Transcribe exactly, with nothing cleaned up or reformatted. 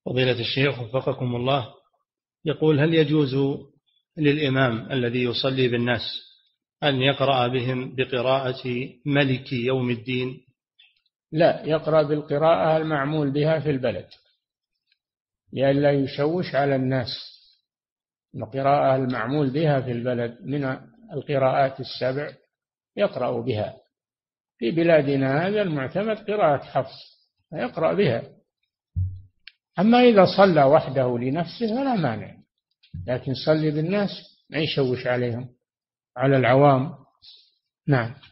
فضيلة الشيخ وفقكم الله، يقول: هل يجوز للإمام الذي يصلي بالناس أن يقرأ بهم بقراءة ملك يوم الدين؟ لا، يقرأ بالقراءة المعمول بها في البلد لئلا يشوش على الناس. القراءة المعمول بها في البلد من القراءات السبع يقرأ بها. في بلادنا هذا المعتمد قراءة حفص يقرأ بها. أما إذا صلى وحده لنفسه فلا مانع، لكن صلي بالناس ما يشوش عليهم على العوام. نعم.